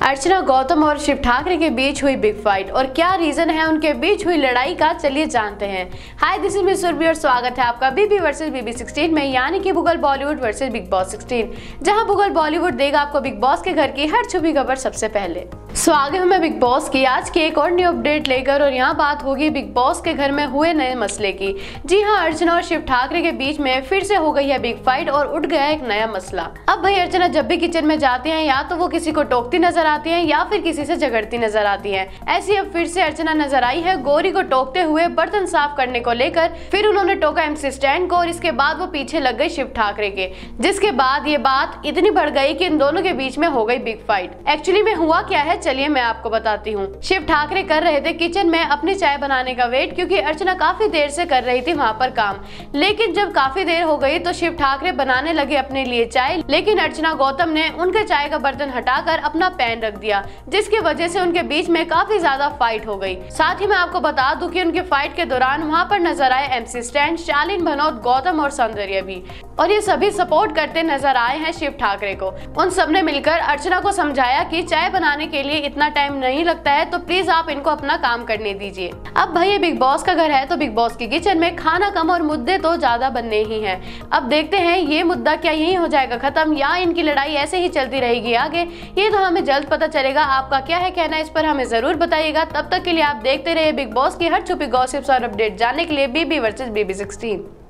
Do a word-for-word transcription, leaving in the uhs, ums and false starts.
अर्चना गौतम और शिव ठाकरे के बीच हुई बिग फाइट और क्या रीजन है उनके बीच हुई लड़ाई का, चलिए जानते हैं। Hi, this is miss Surabhi और स्वागत है आपका बीबी वर्सेस बीबी सिक्सटीन में, यानी कि Bhugol Bollywood versus Bigg Boss sixteen, जहां भूगोल बॉलीवुड देगा आपको बिग बॉस के घर की हर छुपी खबर सबसे पहले। स्वागत है मैं बिग बॉस की आज की एक और न्यू अपडेट लेकर, और यहाँ बात होगी बिग बॉस के घर में हुए नए मसले की। जी हाँ, अर्चना और शिव ठाकरे के बीच में फिर से हो गई है बिग फाइट और उठ गया एक नया मसला। अब भाई अर्चना जब भी किचन में जाती हैं, या तो वो किसी को टोकती नजर आती हैं या फिर किसी से झगड़ती नजर आती हैं। ऐसी अब फिर से अर्चना नजर आई है गौरी को टोकते हुए बर्तन साफ करने को लेकर। फिर उन्होंने टोका एमसी स्टैंड को और इसके बाद वो पीछे लग गई शिव ठाकरे के, जिसके बाद ये बात इतनी बढ़ गई कि इन दोनों के बीच में हो गई बिग फाइट। एक्चुअली में हुआ क्या है, चलिए मैं आपको बताती हूँ। शिव ठाकरे कर रहे थे किचन में अपनी चाय बनाने का वेट, क्योंकि अर्चना काफी देर से कर रही थी वहाँ पर काम। लेकिन जब काफी देर हो गई तो शिव ठाकरे बनाने लगे अपने लिए चाय, लेकिन अर्चना गौतम ने उनके चाय का बर्तन हटाकर अपना पैन रख दिया, जिसकी वजह से उनके बीच में काफी ज्यादा फाइट हो गई। साथ ही मैं आपको बता दूं कि उनके फाइट के दौरान वहाँ पर नजर आए एमसी स्टैंड, शालीन भनोत, गौतम और सौंदर्य भी, और ये सभी सपोर्ट करते नजर आए हैं शिव ठाकरे को। उन सबने मिलकर अर्चना को समझाया कि चाय बनाने के लिए इतना टाइम नहीं लगता है, तो प्लीज आप इनको अपना काम करने दीजिए। अब भाई बिग बॉस का घर है, तो बिग बॉस की किचन में खाना कम और मुद्दे तो ज्यादा बनने ही हैं। अब देखते हैं ये मुद्दा क्या यही हो जाएगा खत्म, या इनकी लड़ाई ऐसे ही चलती रहेगी आगे, ये तो हमें जल्द पता चलेगा। आपका क्या है कहना, इस पर हमें जरूर बताइएगा। तब तक के लिए आप देखते रहिए बिग बॉस की हर छुपी गॉसिप्स और अपडेट जानने के लिए बीबी वर्सेस बीबी सिक्सटीन।